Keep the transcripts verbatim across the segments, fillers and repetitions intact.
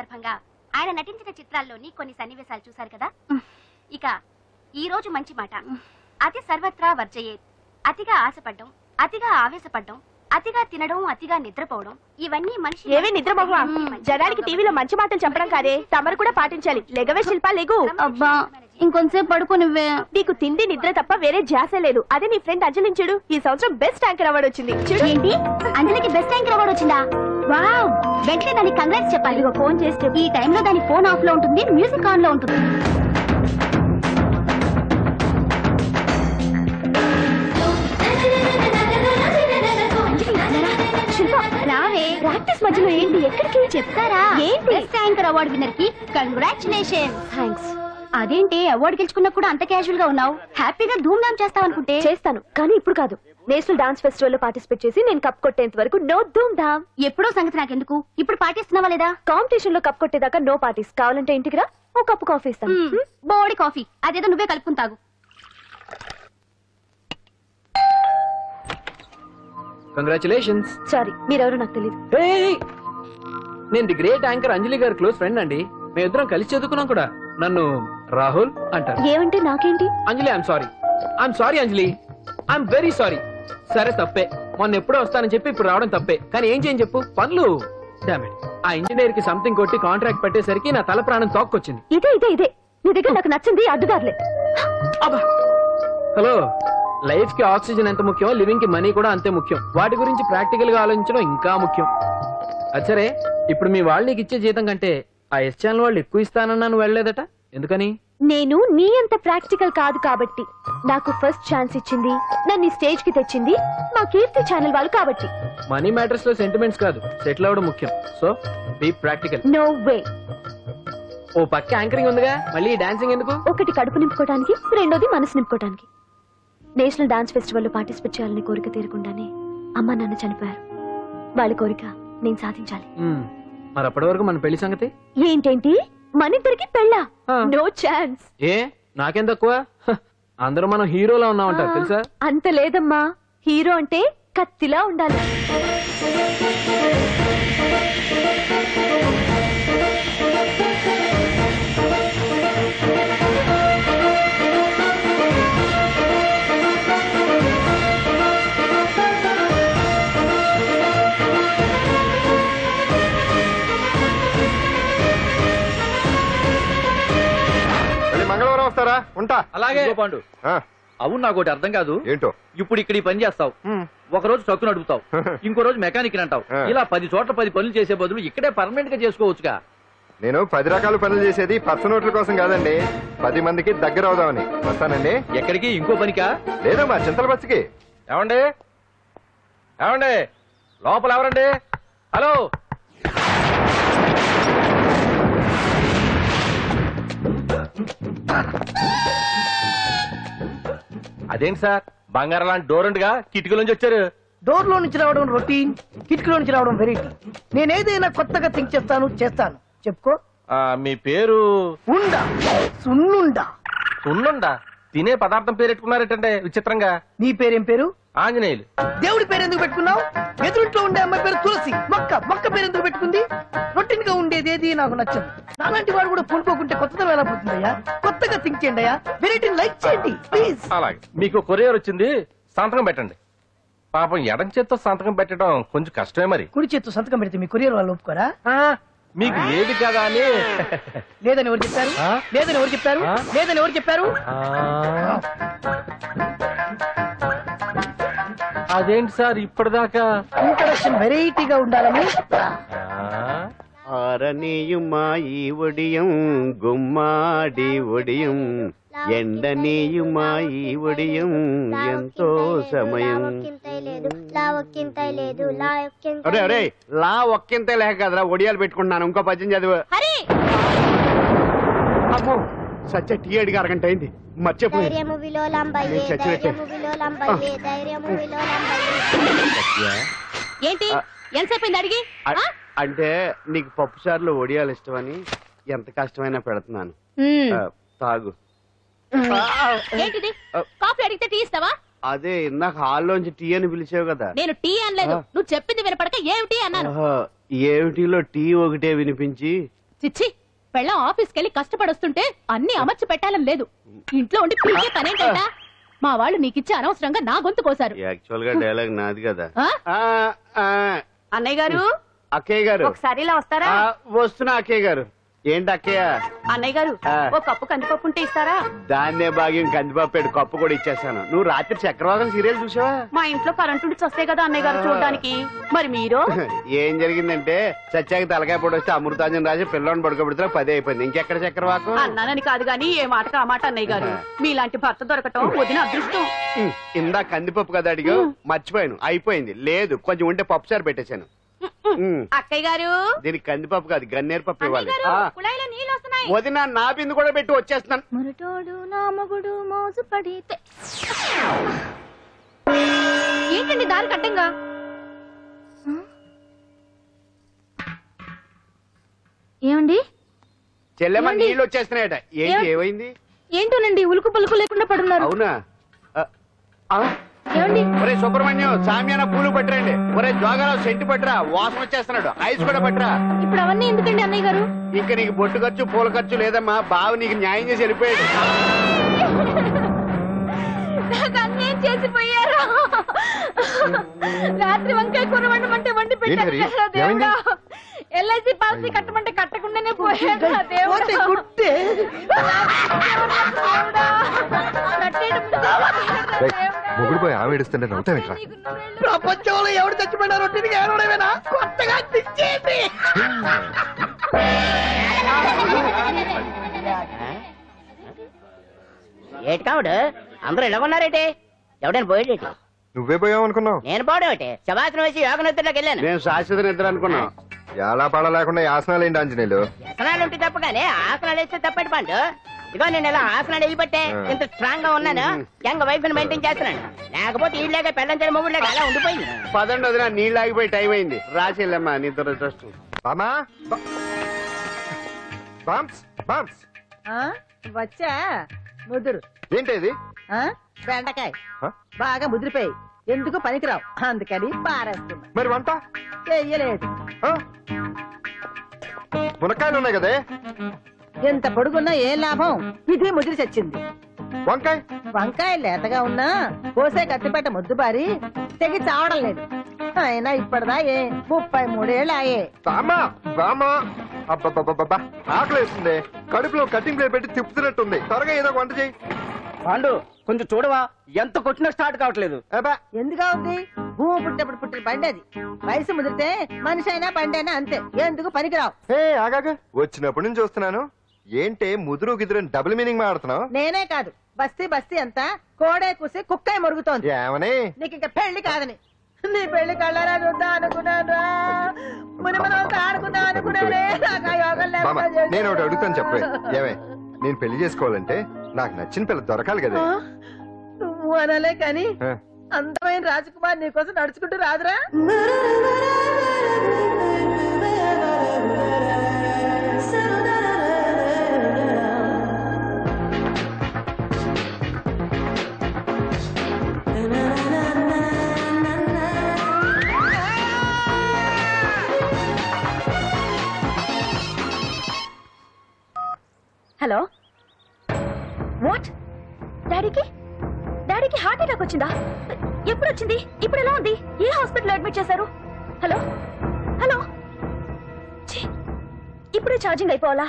సందర్భంగా ఆయన నటించిన చిత్రాల్లోని కొన్ని సన్నివేశాలు చూశారు కదా. ఇక ఈ రోజు మంచి మాట. అతి సర్వత్రా వర్జయేత్. అతిగా ఆశపడ్డం, అతిగా ఆవేశపడ్డం, అతిగా తినడం, అతిగా నిద్రపోవడం, ఇవన్నీ మనిషి ఏవే నిద్రమోహ. జనానికి టీవీలో మంచి మాటలు చెప్పడం కాదే, తమరు కూడా పాటించాలి. లెగవే శిల్పా, లెగు. అబ్బా ఇంకొంతసేపు పడుకోనివ్వే. నీకు తిండి నిద్ర తప్ప వేరే ధ్యాస లేదు. అదే నీ ఫ్రెండ్ అంజలిని చూడు, ఈ సంవత్సరం బెస్ట్ యాంకర్ అవార్డు వచ్చింది. చూడు. ఏంటి, అంజలికి బెస్ట్ యాంకర్ అవార్డు వచ్చిందా? వావ్, వెంటనే దానికి కంగ్రాట్స్ చెప్పాలి. ఇదిగో ఫోన్ చేస్తే. ఈ టైంలో దాని ఫోన్ ఆఫ్ లో ఉంటుంది, మ్యూజిక్ ఆన్ లో ఉంటుంది. రావే, ప్రాక్టీస్ మధ్యలో ఏంటి, ఎక్కడికి చెప్తారా? ఏంటి, బెస్ట్ యాంకర్ అవార్డు విన్నర్ కి కంగ్రాచులేషన్. థ్యాంక్స్. అదేంటి, అవార్డు గెలుచుకున్నా కూడా అంత క్యాజువల్ గా ఉన్నావు? హ్యాపీగా ధూమ్ ధామ్ చేస్తావు అనుకుంటే. చేస్తాను, కానీ ఇప్పుడు కాదు. నేషనల్ డాన్స్ ఫెస్టివల్ లో పార్టిసిపేట్ చేసి నేను కప్ కొట్టేంత వరకు నో ధూమ్ ధామ్. ఎప్పుడో సంగతి నాకెందుకు, ఇప్పుడు పాటిస్తున్నావా లేదా? కాంపిటీషన్ లో కప్ కొట్టేదాకా నో పార్టీస్. కావాలంటే ఇంటికి రా, ఓ కప్పు కాఫీ ఇస్తాను. బోడి కాఫీ, అదేదో నువ్వే కలుపుకుని తాగు. కంగ్రాచులేషన్స్. సారీ, మీరెవరో నాకు తెలియదు. నేను ది గ్రేట్ యాంకర్ అంజలి గారి క్లోజ్ ఫ్రెండ్ అండి. మేమిద్దరం కలిసి చదువుకున్నాం కూడా. నన్ను రాహుల్ అంటారు. ఏమంటే నాకేంటి? Anjali, I'm sorry. I'm sorry Anjali, I'm very sorry. సరే తప్పే, మొన్న ఎప్పుడో వస్తానని చెప్పి ఇప్పుడు రావడం తప్పే. కానీ ఏం చేయని చెప్పు, పనులు. డామేట్, ఆ ఇంజనీర్ కి సంథింగ్ కొట్టి కాంట్రాక్ట్ పెట్టేసరికి నా తల ప్రాణం తోక్కొచ్చింది. ఇదే ఇదే ఇదే నీ దగ్గర నాకు నచ్చింది అడ్డుదారులే. హలో, లైఫ్ కి ఆక్సిజన్ ఎంత ముఖ్యం, లివింగ్ కి మనీ కూడా అంతే ముఖ్యం. వాటి గురించి ప్రాక్టికల్ గా ఆలోచించడం ఇంకా ముఖ్యం. అచ్చరే, ఇప్పుడు మీ వాళ్ళు నీకు ఇచ్చే జీతం కంటే ఆ ఎస్ ఛానల్ వాళ్ళు ఎక్కువ ఇస్తానన్నాను, వెళ్ళలేదట ఎందుకని? నేను నీ అంత ప్రాక్టికల్ కాదు కాబట్టి. నాకు ఫస్ట్ ఛాన్స్ ఇచ్చింది, నన్ను స్టేజ్ కి తెచ్చింది మా కీర్తి ఛానల్ వాళ్ళు కాబట్టి. మనీ మ్యాటర్స్ లో సెంటిమెంట్స్ కాదు, సెటిల్ అవ్వడం ముఖ్యం. So be practical. No way. ఓ పక్క యాంకరింగ్ ఉందిగా, మళ్ళీ డాన్సింగ్ ఎందుకు? ఒకటి కడుపు నింపుకోవడానికి, రెండోది మనసు నింపుకోవడానికి. నేషనల్ డాన్స్ ఫెస్టివల్ లో పార్టిసిపేట్ చేయాలని కోరిక తీరకుండానే అమ్మ నాన్న చనిపోయారు. వాళ్ళ కోరిక నేను సాధించాలి. మరి అప్పటి వరకు మన పెళ్లి సంగతి ఏంటేంటి, మన ఇద్దరికి పెళ్ళా? No chance. ఏ నాకేం తక్కువ? అందరూ మనం హీరోలా ఉన్నామంటారు తెలుసా? అంత లేదమ్మా, హీరో అంటే కత్తిలా ఉండాలి. మంగళవారం వస్తారా? ఉంటా. అలాగే పాండు. అవును, నాకు ఒకటి అర్థం కాదు. ఏంటో? ఇప్పుడు ఇక్కడ ఈ పని చేస్తావు, ఒక రోజు ట్రక్కు నడుపుతావు, ఇంకో రోజు మెకానిక్ అంటావు. ఇలా పది చోట్ల పది పనులు చేసే బదులు ఇక్కడే పర్మనెంట్ గా చేసుకోవచ్చుగా. నేను పది రకాల పనులు చేసేది పచ్చ నోట్ల కోసం కాదండి, పది మందికి దగ్గర అవుదామని. వస్తానండి. ఎక్కడికి? ఇంకో పనికా? లేదు, మా చింతల బస్సుకి. ఏమండి ఏమండి లోపల ఎవరండి? హలో, అదేంటి సార్, బంగారం లాంటి డోర్ ఉండగా కిటికీ నుంచి వచ్చారు? డోర్ లో నుంచి రావడం రొటీన్, కిటికీలో నుంచి రావడం వెరైటీ. నేనేదైనా కొత్తగా థింక్ చేస్తాను చేస్తాను చెప్పుకో. మీ పేరు? ఉండా, సున్నుండా. సున్నుండా? తినే పదార్థం పేరు పెట్టుకున్నారేటంటే విచిత్రంగా. నీ పేరేం పేరు? ఆంజనేయులు. దేవుడి పేరు ఎందుకు పెట్టుకున్నావు? ఎదురుంట్లో ఉండే అమ్మాయి పేరు తులసి. మొక్క మొక్క పేరు ఎందుకు పెట్టుకుంది? రొటీన్ గా ఉండేది ఏది నాకు నచ్చదు. నాలాంటి వాడు కూడా పూనుకోకుంటే కొత్తదనం ఎలా పోతుందయ్యా? కొత్తగా థింక్ చేయండి అయ్యా, వెరైటీని లైక్ చేయండి ప్లీజ్. అలాగే, మీకు కొరియర్ వచ్చింది, సంతకం పెట్టండి. పాపం ఎడం చేత్తో సంతకం పెట్టడం కొంచెం కష్టమే. మరి కుడి చేత్తో సంతకం పెడితే మీ కొరియర్ వాళ్ళు ఒప్పుకోరా? మీకు లేదు కదా అని. లేదని ఎవరు చెప్పారు? లేదని ఎవరు చెప్పారు? లేదని ఎవరు చెప్పారు? అదేంటి సార్ ఇప్పటిదాకా ఇంట్రడక్షన్ వెరైటీగా ఉండాలని. ఆరనీయుమా ఈ ఒడియం గుమ్మాడి ఒడియం, ఎండనీయుమా ఈ ఒడియం ఎంతో సమయం. అరే అరే, లా ఒక్కింతే లేక కదరా ఒడియాలు పెట్టుకుంటున్నాను. ఇంకో పద్యం చదువు. అమ్మో, సత్య టీ అడిగి అరగంట అయింది, మర్చిపోయి. ఏంటి ఎంతసేపు అడిగి? అంటే నీకు పప్పు సార్లు ఒడియాలు ఇష్టమని ఎంత కష్టమైనా పెడుతున్నాను, తాగు. ఏంటిది, కాఫీ అడిగితే టీ ఇస్తావా? అదే ఇందాక హాల్లోంచి టీ అని పిలిచావు కదా. నేను టీ అనలేదు, నువ్వు చెప్పింది వినపడక ఏమిటి అన్నాను. ఏమిటిలో టీ ఒకటే వినిపించి చిచ్చి పెళ్ళం ఆఫీస్కి వెళ్ళి కష్టపడొస్తుంటే అన్ని అమర్చి పెట్టాలని లేదు. ఇంట్లో ఉండి పీకే పనేంట. మా వాళ్ళు నీకిచ్చి అనవసరంగా నా గొంతు కోసారు. యాక్చువల్ గా డైలాగ్ నాది కదా. అన్నయ్య గారు, అక్కయ్య గారు ఒకసారి ఇలా వస్తారా? వస్తున్నా అక్కయ్య గారు. ఏంటి అక్కయ్య? అన్నయ్య గారు, ఒక కప్పు కందిపప్పు ఉంటే ఇస్తారా? దాన్నే భాగ్యం కందిపప్పు కప్పు కూడా ఇచ్చేస్తాను. నువ్వు రాత్రి చక్రవాదం సీరియల్ చూసావా? మా ఇంట్లో కరెంటు ఉండి వస్తే కదా అన్నయ్య గారు చూడడానికి. మరి మీరు? ఏం జరిగిందంటే సత్యాకి తలకాయ పొడి వస్తే అమృతాంజన్ రాజు పిల్లని పడుకోబెడితే పదే అయిపోయింది. ఇంకెక్కడ చక్రవాకం? అన్నానని కాదు గాని ఏ మాటకు ఆ మాట అన్నయ్య గారు. మీలాంటి భర్త దొరకటం వదిన అదృష్టం. ఇందా కందిపప్పు కదా అడిగా, మర్చిపోయాను. అయిపోయింది. లేదు కొంచెం ఉంటే పప్పు సార్ పెట్టేశాను. అక్కయ్య గారు, దీనికి కందిపప్పు కాదు గన్నేరు పప్పు ఇవ్వాలి. కుళాయిలో నీళ్ళు వస్తున్నాయి. వదిన నా బిందు కూడా పెట్టి వచ్చేస్తున్నాను. మురటోడు నా మగుడు మోజు పడితే. ఏంటండి దారి కట్టంగా? ఏమండి చెల్లెమ్మ నీళ్ళు వచ్చేస్తున్నాయట. ఏంటి ఏమైంది? ఏంటోనండి ఉలుకు పలుకు లేకుండా పడున్నారు. అవునా? ఏమండి? ఒరే సుబ్రహ్మణ్యం, సామ్యాన పూలు పట్టరండి. ఒరే జోగారావు సెంటు పట్టరా, వాసన వచ్చేస్తున్నాడు. ఐస్ కూడా పట్టరా. ఇప్పుడు అవన్నీ ఎందుకండి అన్నయ్య గారు? ఇంకా నీకు బొట్టు ఖర్చు పూల ఖర్చు లేదమ్మా. బావ నీకు న్యాయం చేసి వెళ్ళిపోయాడు. అన్యాయం చేసిపోయారు. రాత్రి వంకాయ కూర వండమంటే వండి పెట్టారు కదా దేవుడా. ఎల్ఐసి పాలసీ కట్టమంటే కట్టకుండానే పోయాడు దేవుడా. మొగుడు పోయి ఆమె ఏడుస్తుంటే నవ్వుతావేంట్రా? ప్రపంచంలో ఎవరు చచ్చిపోయినా రొట్టెకి ఏడవడమేనా? కొత్తగా తెచ్చేయండి. ఏటి కావుడు అందరూ ఇలా ఉన్నారేటి? ఎవడైనా పోయేటి? నువ్వే పోయావు అనుకున్నావు. నేను పోవడేటి? శవాసనం వేసి యోగ నిద్రలోకి వెళ్ళాను. నేను శాశ్వత నిద్ర అనుకున్నావు. ఎలా పాడ లేకుండా యాసనాలు ఏంటి ఆంజనేయులు? వ్యసనాలు ఉంటే తప్ప కానీ ఆసనాలు వేస్తే తప్పటి పండు. ఇదిగో నేను ఇలా ఆసనాలు వేయబట్టే ఇంత స్ట్రాంగ్ గా ఉన్నాను. యంగ్ వైఫ్ ని మెయింటైన్ చేస్తున్నాను. లేకపోతే ఈ లేక పెళ్ళంచని మొగుడు లేక అలా ఉండిపోయింది. పదండి వదిన, నీళ్ళు ఆగిపోయి టైం అయింది. రాసేళ్ళమ్మా నిద్ర ట్రస్ట్. బామా బామ్స్ బామ్స్ వచ్చా ముదురు. ఏంటి ఇది? బెండకాయ బాగా ముదిరిపోయి ఎందుకు పనికిరావు, అందుకని పారేస్తున్నా. మరి వంట చెయ్యలేదు. మునక్కాయలు ఉన్నాయి కదే. ఎంత పొడుగున్నా ఏం లాభం, ఇది ముదిరి చచ్చింది. వంకాయ వంకాయ లేతగా ఉన్నా కోసే కత్తిపేట ముద్దు బారి తెగి చావడం లేదు. అయినా ఇప్పటిదా ఏ ముప్పై మూడేళ్ళు ఆయే. బామా బామా అబ్బబ్బబ్బబ్బా ఆకలి వేస్తుంది. కడుపులో కటింగ్ ప్లేట్ పెట్టి తిప్పుతున్నట్టుంది. త్వరగా ఏదో వంట చేయి. పాండు కొంచెం చూడవా, ఎంత కొట్టినా స్టార్ట్ కావట్లేదు. ఎందుగా ఉంది? భూమి పుట్టినప్పుడు పుట్టిన బండి అది. వయసు ముదిరితే మనిషి అయినా బండి అయినా అంతే. ఎందుకు పనికిరావు. ఏ ఆగాగా, వచ్చినప్పటి నుంచి చూస్తున్నాను. ఏంటే ముదురు గిదురు డబుల్ మీనింగ్ మాడుతున్నావు? నేనే కాదు, బస్తీ బస్తీ అంతా కోడే కూసి కుక్కాయ మరుగుతోంది. ఏమని? నీకు ఇంకా పెళ్లి కాదని. నీ పెళ్లి కళ్ళారా చూద్దా అనుకున్నాను. మునిమనంతా ఆడుకుందా అనుకున్నానే. నేను ఒకటి అడుగుతాను చెప్పే. ఏమే, నేను పెళ్లి చేసుకోవాలంటే నాకు నచ్చిన పిల్ల దొరకాలి కదా. నువ్వు అనలే కాని అందమైన రాజకుమార్ నీకోసం నడుచుకుంటూ రాదురా. Hello, what? డాడీకి డాడీకి హార్ట్ అటాక్ వచ్చిందా? ఎప్పుడు వచ్చింది? ఇప్పుడు ఎలా ఉంది? ఏ హాస్పిటల్ అడ్మిట్ చేశారు? హలో హలో, ఇప్పుడే ఛార్జింగ్ అయిపోవాలా?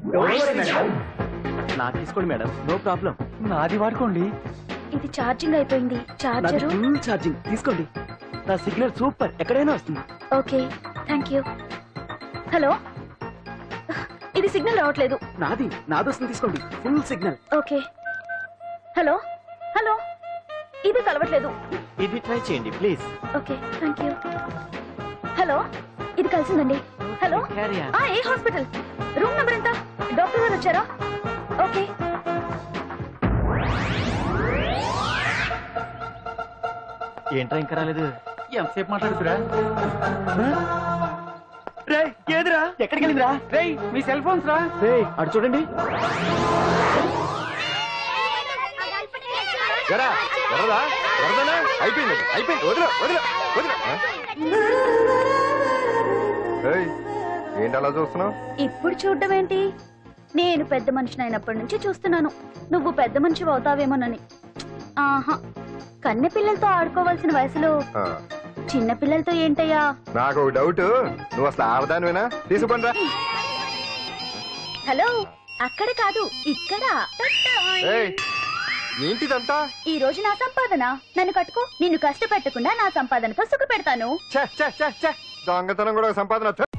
నాకు తీసుకోండి మేడం, నో ప్రాబ్లం. నాది వాడుకోండి. ఇది ఛార్జింగ్ అయిపోయింది. చార్జర్ ఛార్జింగ్ తీసుకోండి. నా సిగ్నల్ సూపర్, ఎక్కడైనా వస్తుంది. Okay, thank you. హలో, ఇది సిగ్నల్ రావట్లేదు. నాది నాది వస్తుంది, తీసుకోండి. Full signal. Okay. Hello hello, ఇది కలవట్లేదు. ఇది ట్రై చేయండి please. Okay, thank you. Hello, ఇది కలిసిందండి. హలో, ఆ ఏ హాస్పిటల్? రూమ్ నెంబర్ ఎంత? డాక్టర్ గారు వచ్చారా? ఓకే. ఏంట్రా ఇంకా రాలేదు? ఎంతసేపు మాట్లాడుతురా? రే ఏదిరా? ఎక్కడికి వెళ్ళిందిరా? రే మీ సెల్ ఫోన్స్ రా. రే అటు చూడండి. అయిపోయింది అయిపోయింది వదిలే వదిలే వదిలే. ఏంటి అలా చూస్తున్నావు? ఇప్పుడు చూడ్డం ఏంటి? నేను పెద్ద మనిషిని అయినప్పటి నుంచి చూస్తున్నాను నువ్వు పెద్ద మనిషి అవుతావేమోనని. ఆహా, కన్నె పిల్లలతో ఆడుకోవాల్సిన వయసులో ఆ, చిన్న పిల్లలతో ఏంటయ్యా? నాకు ఒక డౌట్, నువ్వు అసలు ఆడదానివేనా? తీసుకుంటా. హలో, అక్కడ కాదు ఇక్కడ. ఏయ్, ఏంటిదంతా? ఈ రోజు నా సంపాదన, నన్ను కట్టుకో. నిన్ను కష్టపెట్టకుండా నా సంపాదనతో సుఖ పెడతాను. ఛే, ఛే, ఛే, ఛే. దొంగతనం కూడా ఒక సంపాదన.